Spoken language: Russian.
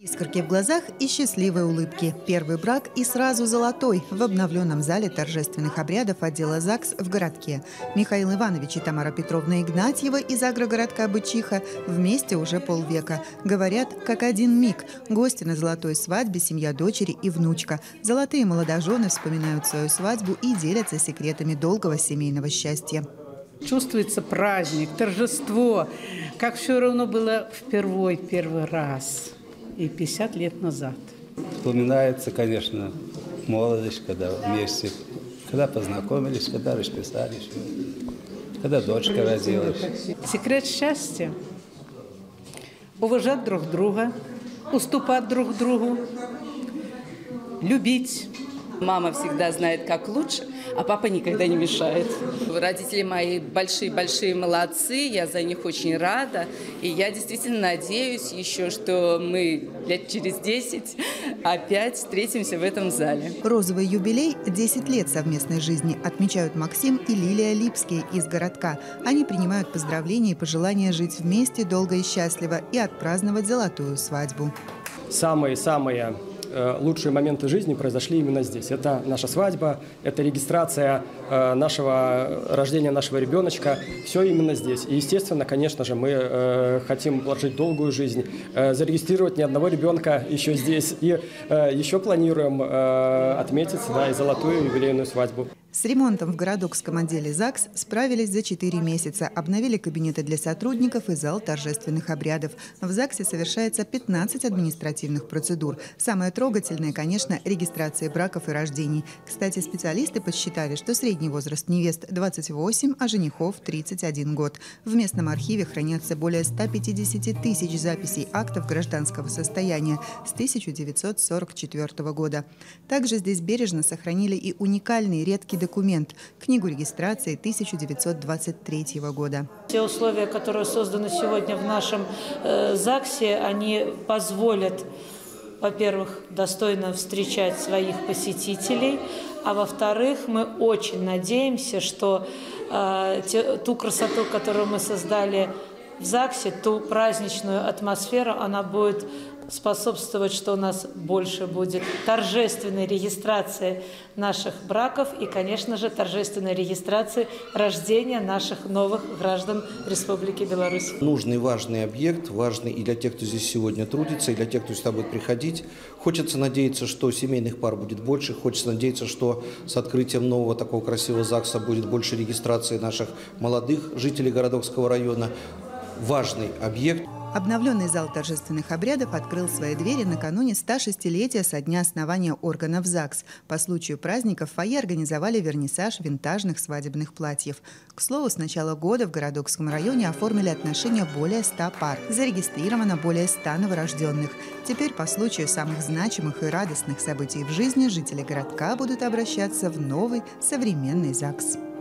Искорки в глазах и счастливые улыбки. Первый брак и сразу золотой в обновленном зале торжественных обрядов отдела ЗАГС в городке. Михаил Иванович и Тамара Петровна Игнатьева из агрогородка Бычиха вместе уже полвека. Говорят, как один миг. Гости на золотой свадьбе, семья дочери и внучка. Золотые молодожены вспоминают свою свадьбу и делятся секретами долгого семейного счастья. Чувствуется праздник, торжество, как все равно было первый раз. И 50 лет назад. Вспоминается, конечно, молодость, когда вместе, когда познакомились, когда расписались, когда дочка родилась. Секрет счастья – уважать друг друга, уступать друг другу, любить. Мама всегда знает, как лучше, а папа никогда не мешает. Родители мои большие-большие молодцы, я за них очень рада. И я действительно надеюсь еще, что мы лет через 10 опять встретимся в этом зале. Розовый юбилей – 10 лет совместной жизни отмечают Максим и Лилия Липские из городка. Они принимают поздравления и пожелания жить вместе долго и счастливо и отпраздновать золотую свадьбу. Самые лучшие моменты жизни произошли именно здесь. Это наша свадьба, это регистрация рождения нашего ребеночка. Все именно здесь. И, естественно, конечно же, мы хотим прожить долгую жизнь, зарегистрировать ни одного ребенка еще здесь. И еще планируем отметить и золотую юбилейную свадьбу. С ремонтом в городокском отделе ЗАГС справились за 4 месяца. Обновили кабинеты для сотрудников и зал торжественных обрядов. В ЗАГСе совершается 15 административных процедур. Самое трогательное, конечно, регистрация браков и рождений. Кстати, специалисты подсчитали, что средний возраст невест – 28, а женихов – 31 год. В местном архиве хранятся более 150 тысяч записей актов гражданского состояния с 1944 года. Также здесь бережно сохранили и уникальный редкий документ – книгу регистрации 1923 года. Те условия, которые созданы сегодня в нашем ЗАГСе, они позволят, во-первых, достойно встречать своих посетителей, а во-вторых, мы очень надеемся, что ту красоту, которую мы создали в ЗАГСе, ту праздничную атмосферу, она будет способствовать, что у нас больше будет торжественной регистрации наших браков и, конечно же, торжественной регистрации рождения наших новых граждан Республики Беларусь. Нужный, важный объект, важный и для тех, кто здесь сегодня трудится, и для тех, кто сюда будет приходить. Хочется надеяться, что семейных пар будет больше, хочется надеяться, что с открытием нового такого красивого ЗАГСа будет больше регистрации наших молодых жителей Городокского района. Важный объект. Обновленный зал торжественных обрядов открыл свои двери накануне 106-летия со дня основания органов ЗАГС. По случаю праздника в фойе организовали вернисаж винтажных свадебных платьев. К слову, с начала года в Городокском районе оформили отношения более 100 пар. Зарегистрировано более 100 новорожденных. Теперь по случаю самых значимых и радостных событий в жизни жители городка будут обращаться в новый современный ЗАГС.